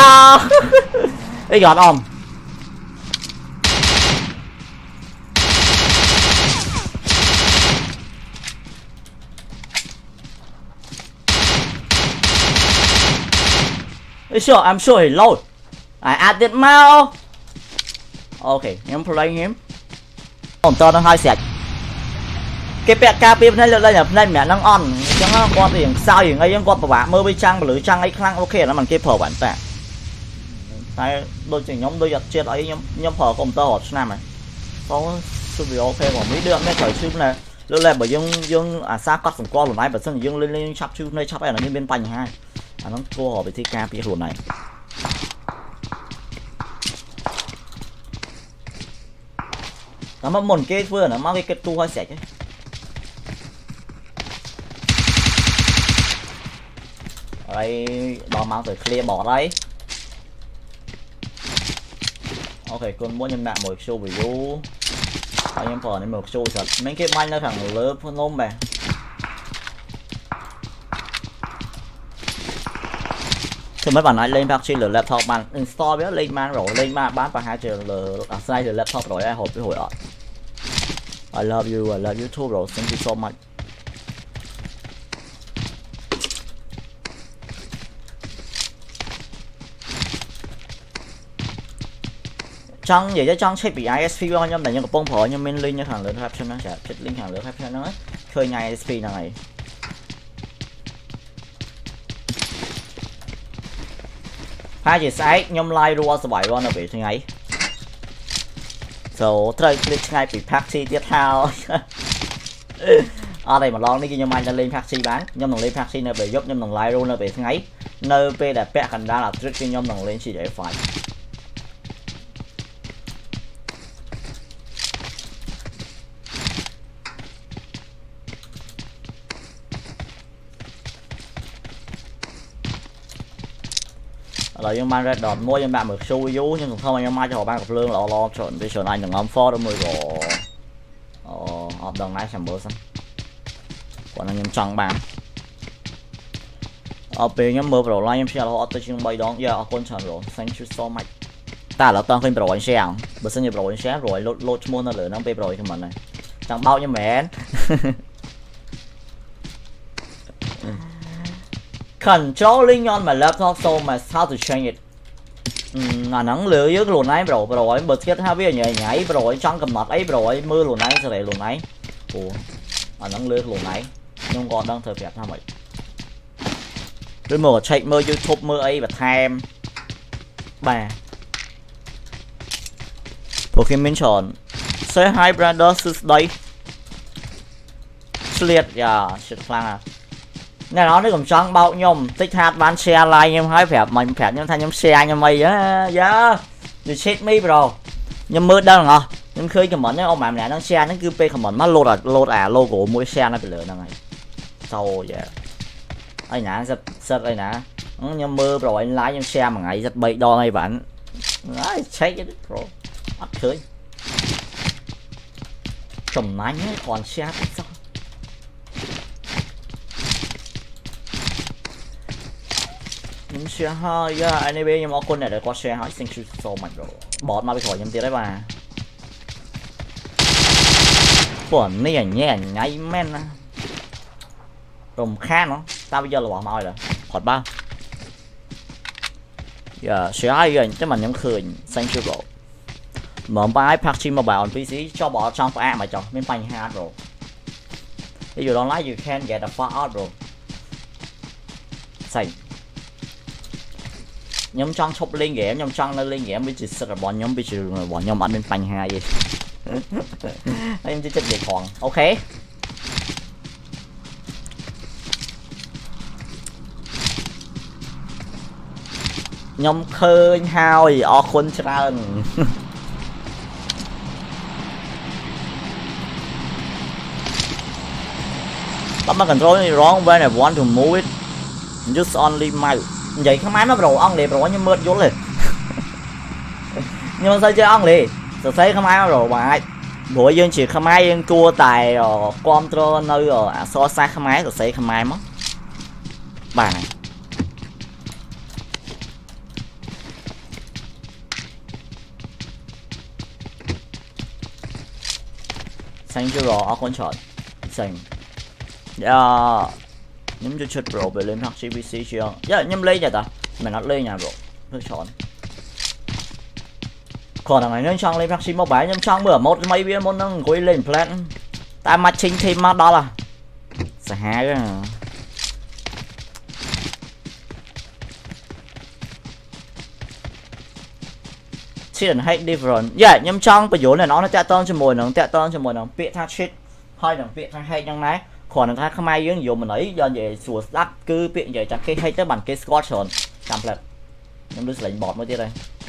Ý giọt om I'm sure he load. I added more. Okay, I'm playing him. Còn to nó hơi sẹt. Cái pẹt ca pip này là mẹ năng on. Chẳng con thì sao gì ngay con bà mơ với trang lưới trang ấy khăng ok nó bằng cái phở bản tạ. Tại đôi chỉ nhóm đôi giật chết ấy nhóm phở công tơ hot nam này. Có sự việc ok của mấy đứa mấy khởi chim này. Lúc này bởi dương xa cắt phần con này bởi sân dương lên chắp chim này chắp này là như bên tành hai. Nó cô hỏi về thi ca pip này. Nó mà một cái vừa nó mang cái tu hơi sẹt chứ. Đây đó mang tới clear bỏ đây. Ok con muốn nhân mạng một show review. Anh em phở này một show thật mấy cái banh nó thằng lớn phân lôm bè. Thì mấy bạn nói lên bác sĩ laptop bạn install biết lên mang rồi lên mà bán vào 2 triệu là sai từ laptop rồi ai hộp với hồi ạ. I love you too bro, thank you so much. Trong vậy chứ trong check bị ISP bao nhiêu này nhưng có bông phở nhưng main link như thằng lớn caption nó sẽ check link hàng lớn caption nó khơi ngay ISP này. Hai chị sai nhom like rua sờ bảy con ở vị thế này. So try click ngay bị taxi tiếp theo. Ở đây mà lo đi kia nhom anh lên taxi bán nhom đồng lên taxi này về giúp nhom đồng like rua nó về thế này. Nơi p là pẹ thành ra là trick kia nhom đồng lên chỉ để phải. Là nhưng mang ra đợt mua cho bạn một xu vú nhưng không anh em mai cho họ ban cặp lương là lo chuẩn bây giờ anh đừng làm phó đâu mới rồi hợp đồng này xem bữa xem còn anh em chẳng bạn ở bên nhóm mơ rồi em share họ tới chương bay đón giờ con chọn rồi thank you so much ta là toàn phim rồi anh share bữa sinh nhật rồi anh share rồi lột mua nó lửa nó bê rồi cho mình này chẳng bao nhiêu mẹ controlling on my laptop so my how to change it. Là nắng lửa với luôn này rồi bật kết hai bây giờ nhảy rồi trong cầm mặt ấy rồi mưa luôn này sẽ để luôn này. Ủa, nắng lửa luôn này nhưng còn đang thời đẹp sao vậy? Tôi mở chạy mơ YouTube mơ ấy và tham bà. Pokemon chọn say hi brother đây. Liệt dạ shit phang à. Nghe nói nó cũng trong bao nhom tích hạt bán xe like em hỏi phép mình phép nhưng thay nhóm xe như mày á dạ you check me bro nhưng mưa đâu ngờ nhưng khơi cái món ông bạn này nó xe nó cứ pe cái món má logo mua xe nó bị lừa này sau vậy anh nè rất đây nè nhưng mưa rồi anh lái nhóm xe mà ngày rất bậy đo ngay bạn đấy check it bro bắt khơi chồng nánh còn xe sao share hơi anh em nhưng con này để có share hỏi xin so mạnh rồi bọt mà bị khỏi nhầm tiền đấy bà buồn này nhẹ nháy men rồng khan nó tao bây giờ là bỏ mồi rồi khỏi bao giờ share rồi chứ mình nhắm khơi xanh chưa rồi mở bài patch mà bảo PC cho bỏ trong app mà chọn bên phanh ha rồi if you don't like you can get a far out rồi xanh nhóm trong chụp lên ghém nhóm trong nó lên ghém với chỉ sợ là bọn nhóm bị trừ bọn nhóm ăn bên phanh hai gì em chỉ chất để còn ok nhóm khơi hao gì ở khuôn trơn tao mà control wrong when I want to move it just only my vậy cái máy nó rồi ông liền rồi nhưng mượt vô liền nhưng mà sao chơi ông liền rồi thấy cái máy nó rồi bà buổi dương chỉ cái máy dương cua tài rồi control nơi rồi so xa cái máy rồi xây cái máy mất bà này thank you bro ở con chọn xanh nhắm cho chết bro về lên hoặc CBC chưa nhắm lấy vậy ta mày nó lên nhà bro tôi chọn còn thằng này nó trong lên hoặc CBC mobile nhắm trong bữa một mấy viên môn nó quay lên plan ta matching thêm mà đó là sẽ há cái shit and hate different nhắm trong bây giờ này nó tẹt tôn cho mùi nó bị tha shit hơi đừng bị tha hay nhăng nấy còn thằng không ai dưỡng dụ mình ấy do vậy sủa đắp cứ bị vậy chắc cái hay tới bằng cái squat rồi cầm lại nhắm đứa lệnh bọt mới tiếp đây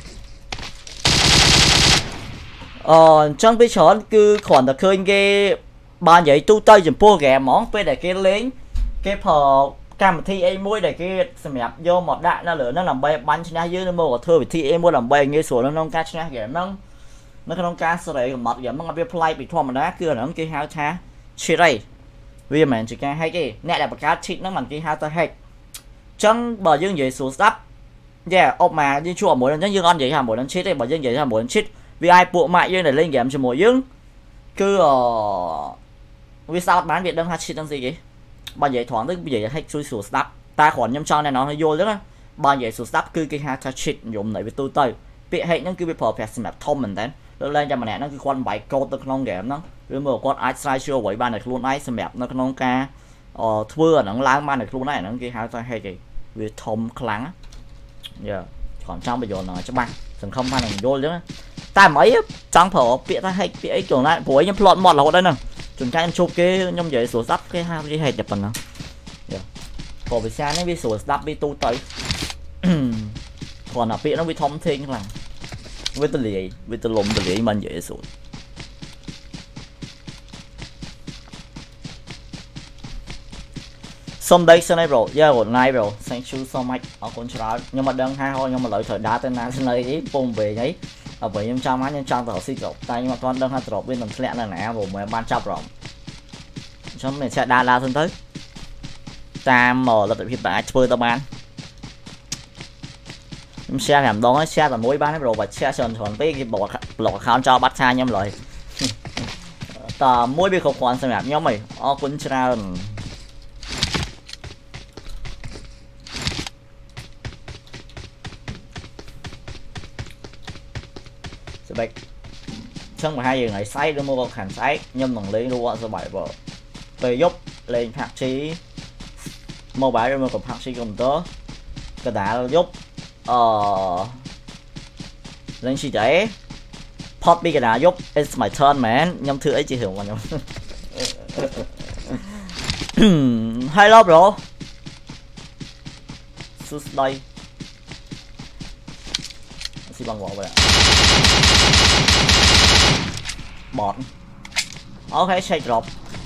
trong cái chọn cứ còn được khơi cái ban vậy tu tây dùm po ghẻ món về để cái lính cái phở cam thi em muối để cái xem đẹp vô một đại nó lửa nó làm bay bắn cho dưới nó mua thưa bị thi em mua làm bay nghe sủa nó nông cá cho ghẻ nó không cá sợi để mật vậy nó bị play bị thua mà đá cưa nó cái hao cha chia đây vì mình chỉ cái hay cái nè là cá chít nó bằng cái hao ta hay chẳng bờ dương vậy sủa đắp ốp mà đi chùa mỗi lần dương ăn vậy hả mỗi lần chít đây bờ dương vậy hả mỗi lần chít vì ai bộ mại dương để lên game cho mỗi dương cứ vì sao bán Việt Nam hát chít đang gì vậy bao vậy thoáng tới bây giờ hay xui xủa snap ta khoản nhâm cho này nó vô nữa bao vậy xủa snap cứ cái hát chít dùng này với tôi tơi bị hệ những cái bị perfect map thông mình đến lên cho mà nè nó cứ quan bài câu từ không game nó rồi mà con ai sai chưa vậy ban này luôn ai xem map nó không ca thưa nó láng ban này luôn này nó cái hát hay gì vì thông kháng giờ còn trong bây giờ nó cho bạn đừng không ban vô nữa ta mấy trong phở bị ta hay bị ấy kiểu lại với nhâm plot một là đây nè chúng ta em chụp cái nhâm vậy sổ sắp cái hai cái hệ chụp phần nào còn bị xa nó bị sổ sắp bị tu tới còn là bị nó bị thông thiên là với tôi lùm tôi mình vậy rồi someday sunday bro good night bro thank you so much ở con chào nhưng mà đơn hai thôi nhưng mà lợi thời đá tên na sunday ấy bùng về đấy ở với em trong tàu xịt rồi tay nhưng mà con đơn hai tàu bên tầm lẹ là nè bộ mẹ ban chấp rồi chúng mình sẽ đa thân tới ta mở là hiện tại chơi tao bán xe làm đó xe là mỗi bán rồi và xe sườn còn cái bộ lọc khao cho bắt xa nhâm lời tờ mỗi bị khẩu quan xem đẹp nhóm mày quân chào bạch chân mà hai giờ ngày say đưa mua khẳng say nhưng bằng lấy đua số 7 vợ về giúp lên hạt chí mua bãi rồi cùng hạt chí cùng tớ cái đã giúp lên chi chạy pop đi cái đã giúp it's my turn man nhâm thư ấy chỉ hiểu mà nhâm hello bro sus đây xin bằng bỏ vậy bọt ok shake drop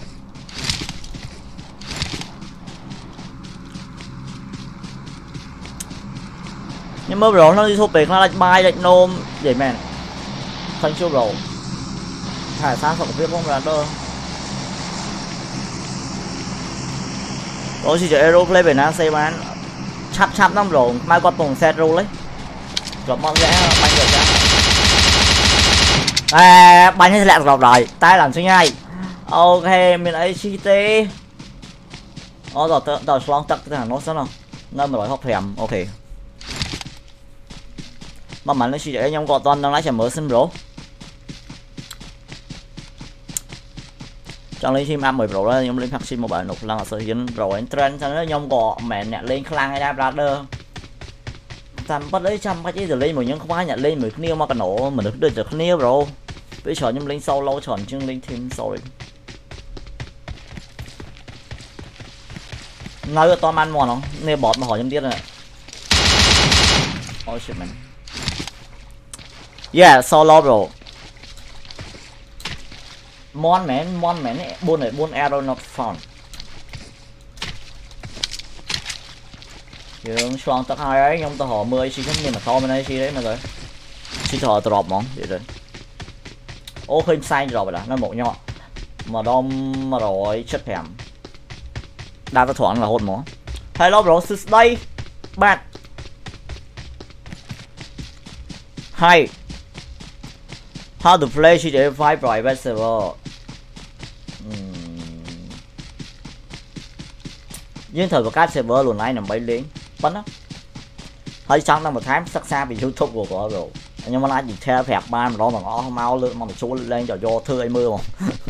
nhưng mà bro nó đi thu tiền nó lại bay lại nôm vậy man thank you bro thải sáng phòng viết không là đơ tôi chỉ cho aeroplay về nó xây bán chắp năm rồi mai con tùng xe ru lấy drop mong rẽ bánh được ra bánh hết lẹ rồi rồi tay làm sinh ngay ok mình ACT rồi tao xuống tắt cái thằng nó sao nó mà nói học thèm ok mà mình nó chỉ để nhóm gọi toàn đang lái chả mở xin bro trong lấy sim am 10 bro đó nhóm lên phát sim một bài nộp lần là sự hiện rồi trend cho nó nhóm gọi mẹ nhặt lên khlang hay đa brother tầm bắt lấy trăm cái chứ giờ lên một những không ai nhận lên 10 niêu mà cái nổ mình được niêu bro bây giờ nhưng lên sau lâu chọn chương lên thêm sorry nói to man mòn không nè bọt mà hỏi nhâm tiết này oh shit man yeah solo bro mon man buôn này buôn arrow not found dương xoan tắc hai ấy nhưng tao họ 10 xí không nên mà to bên đây xí đấy mà rồi xí thọ drop món vậy rồi ô khơi sai rồi là nó một nhọn mà đom mà rồi chất thèm đa ta thoảng là hôn mỏ hello bro sis đây bạn hi how to play GTA 5 private server nhưng thời cái server luôn này nằm bay lên bắn á hơi trong năm một tháng sắc xa vì YouTube của rồi nhưng mà lại chỉ theo phẹp ba mà đó mà nó mau lượng mà chú lên cho do thưa ai mưa mà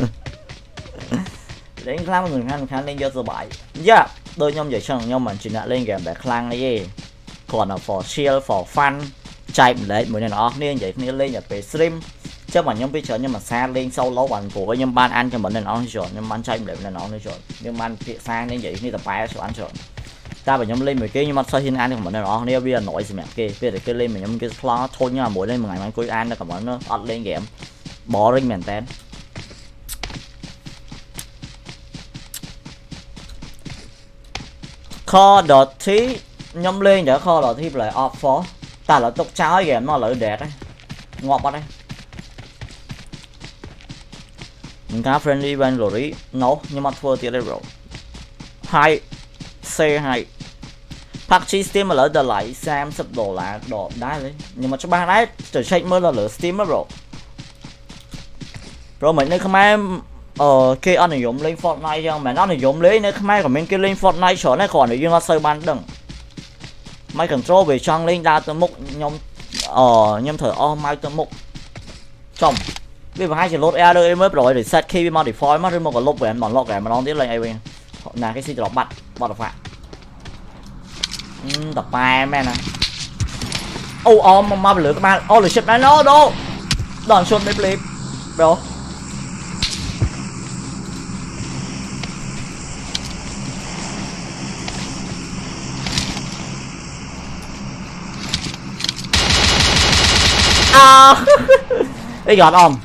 đến làm người khăn lên do số 7 yeah đôi nhóm vậy xong nhóm mình chỉ đã lên game để khăn này gì còn là for chill for fun chạy mình lấy mỗi ngày nó nên vậy nên lên về stream chứ mà nhóm bây giờ nhưng mà xa lên sâu lâu bằng của nhóm ban ăn cho mình nên nó rồi nhưng ban chạy để nó rồi nhưng ban phía xa nên vậy như tập bài số ăn rồi ta phải nhóm lên mấy cái nhưng mà sao hiện ăn thì mình nó nếu bây giờ nổi gì mẹ kia bây giờ cái lên mình nhóm cái flaw thôi nhưng mà mỗi lên một ngày mình cuối ăn là cả bọn nó ăn lên game boring mình tên kho đợt thí nhóm lên để kho đợt thí lại off for ta là tốc trái game nó lợi đẹp đấy ngọt quá đấy mình cá friendly bên rồi nấu nhưng mà thua tiền đây rồi hai c 2 PUBG Steam mà lỡ đợt lại Sam sắp đồ là đồ đá đấy nhưng mà cho ba đấy trở check mới là lỡ Steam đó rồi mình đây không ai kia anh này dùng lên Fortnite chứ mà nó này dùng lấy nên không ai còn mình kia lên Fortnite chỗ này còn để dương nó sơi ban đừng máy control về trong lên đa tầm mục nhóm nhóm thở mai tầm mục trong bây giờ hai chỉ load air đây mới rồi để set khi modify mất một cái lốc về bọn lốc để mà nó tiếp lên ai là cái gì đó bắt được phải tập bài mẹ nè mà lửa các bạn là shit này nó đâu đòn shot mấy clip đâu cái giọt ông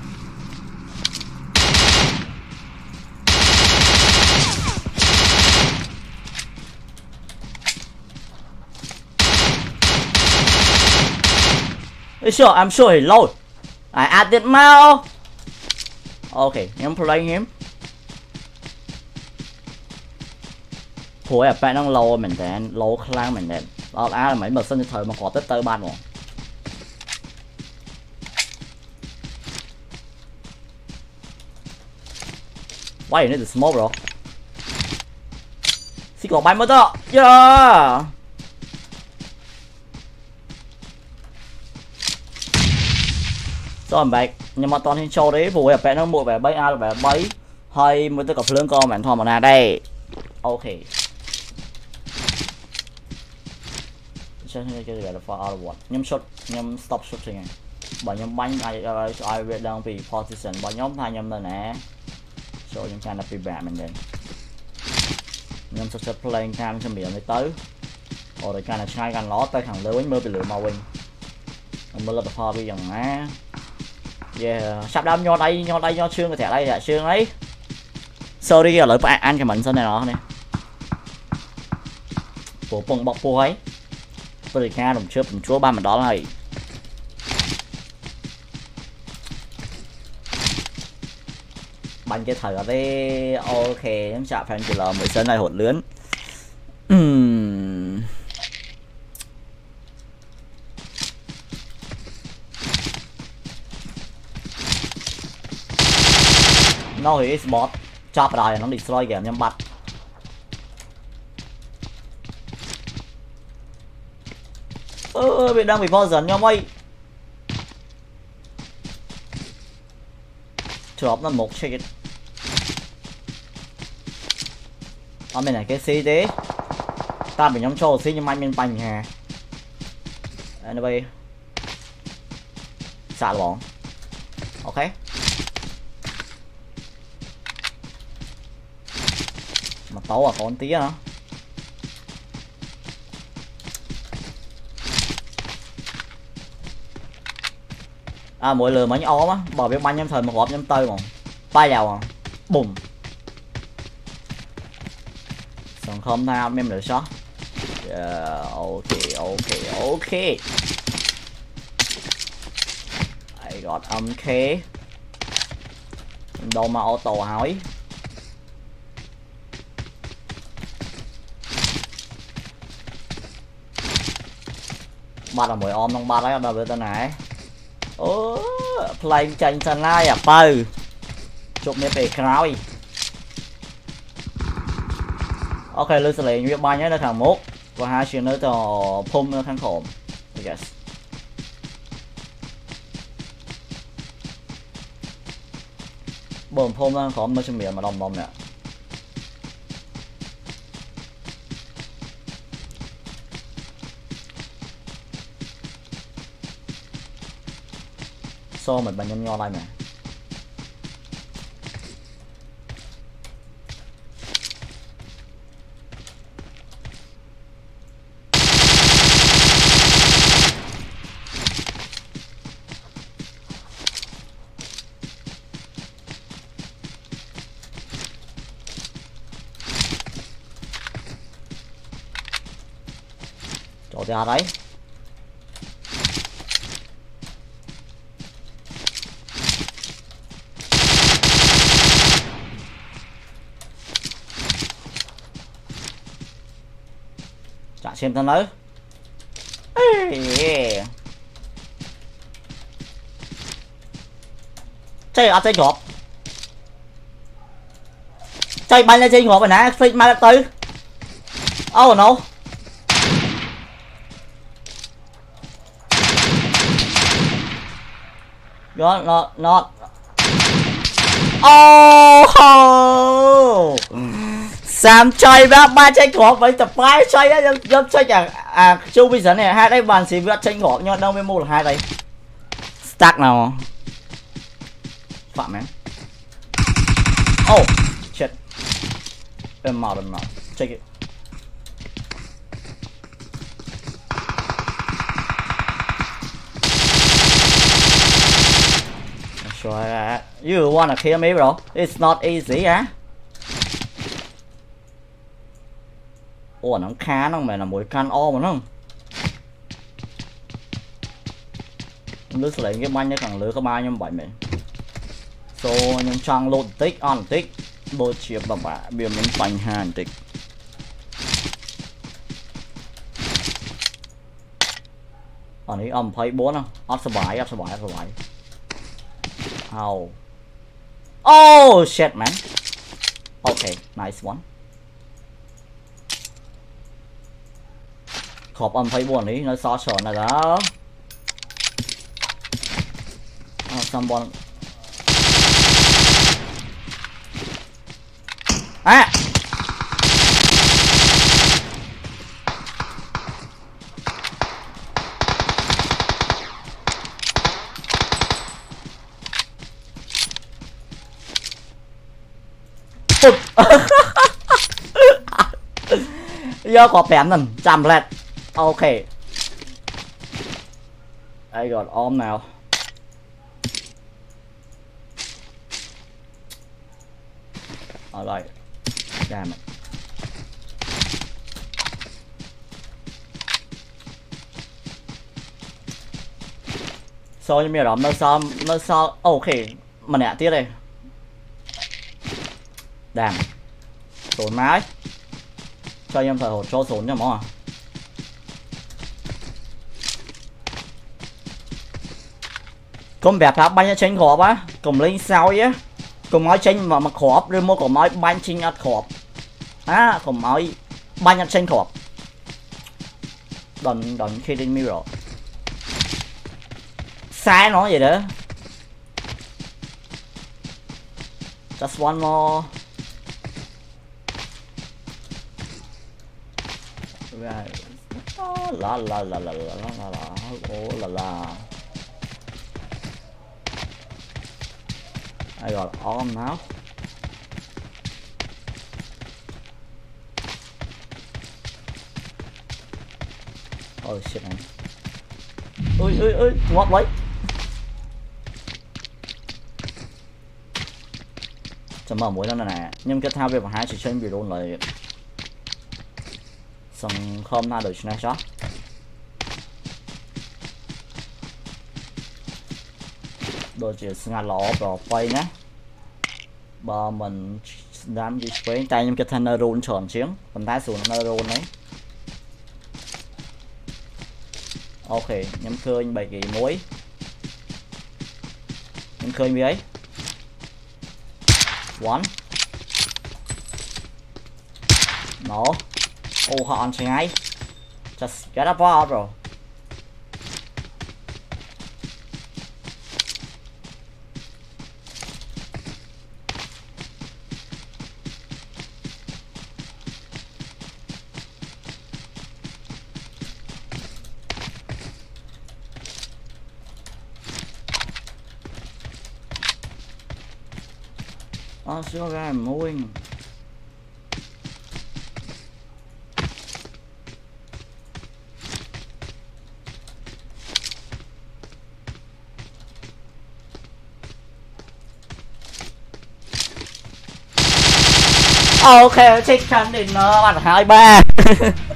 sure I'm sure he load I added more okay I'm playing him hồi bạn đang lâu mình đèn lâu khang mình đèn đó là mấy bậc sinh thời mà có tới tới ban rồi why you need to smoke bro xí còn bay mất đó yeah rồi bạn nhưng mà toàn trên show đấy vụ bạn nó mua về bay a về bay hay mới tới gặp lương con bạn thò mà ra đây ok chơi cái là for out of one nhóm shot nhóm stop shooting bọn nhóm bánh ai về đang vì position bọn nhóm hai nhóm này nè so nhóm cha nó bị bạ mình đến nhóm sẽ playing cam cho miệng mới tới rồi để là sai gan ló tới thằng lớn mơ bị lửa màu wing mơ là pha bây giờ á yeah sắp đâm nho đây nho xương cái thẻ đây là xương ấy sorry là lợi ăn cho mình sau này nó nè bộ bông bọc po ấy tôi ca đồng trước chúa ba mình đó này bánh cái thời ở đây ok em chạm fan chỉ là 10 sân này hỗn lớn no he is bot chop rồi nó destroy game nhắm bắt bị đang bị poison nhau mày drop nó một shit ở bên này cái xí thế ta bị nhóm show xí nhưng mai mình bành hà anyway xả bọn ok mà tấu à con tía hả mỗi lừa mấy ốm á bỏ biết banh em thời một hộp em tơi mà bay vào à bùm còn không nào em được shot ok I got k đâu mà auto hỏi ba là mỗi ôm trong ba đấy đâu được tên này play tranh chân lai à bơ chụp mấy bề khói ok lưu xử lý việc bay nhé, nó thằng mốt và hai chuyện nữa cho phum nó thằng khổm. Yes. Bồn phum nó khổm nó chuẩn bị mà đồng bông nè. So mình nhân nho đây nè. Chỗ ra đấy. Chả xem tao nữa. Chơi ở chơi gọt. Chơi bắn lên chơi gọt rồi nè, phích mai tư. Oh no. Not. Oh. Sam chơi ba chơi gọt vậy tập phái chơi á, dám chơi chú bây giờ này hai đây bàn xì vượt chơi gọt nhưng đâu mới mua được hai đây. Stack nào. Phạm man. Oh shit. Đừng màu. Check it. Sure. You wanna kill me, bro? It's not easy, á. Ủa nó khá nó mày là mỗi can o mà nó. Lướt lấy cái banh nó càng lứa có ba nhưng bảy mình. So nhưng trang lột tích on tích. Đôi chiếc bà bả biểu mình bánh hàn tích. Ở đây thấy 4 không? Ất sơ bái. How? Oh shit man. Okay, nice one. Khọp thấy 4 đi, nó so sờ này đó. Someone. À. Do có bén lần chạm lẹt. Ok. I got arm now. Alright. Damn it. So như bây giờ nó sao ok mà nè tiếp đây. Damn. Tổn mái. Cho em thời hột cho sốn cho món à. Con bẹp tháp bánh chênh khọp á. Cùng lên sao á. Cùng nói chênh mà khọp. Rồi mua còn nói bánh chênh ắt khọp. Á cùng nói bánh ắt chênh khọp. Don't kidding me rồi. Sai nó vậy đó. Just one more. Right. La la. Oh la. I got arm now. Oh shit man. Ui, ngọt lấy. Chấm mở mũi nó nè. Nhưng cái thao về hai chỉ trên bị luôn lại. Xong không na được snap shot. Đôi chỉ ngã lọ rồi quay nhé. Bà mình đám gì với tay nhưng cái thân nó run tròn chiến. Còn tay xuống nó run đấy. Ok, nhắm khơi bảy cái muối. Nhắm khơi với ấy. One. No. Ô họ ăn ngay. Just get up out bro. Oh, so I'm moving. Ok, chết chắn đến mặt 23.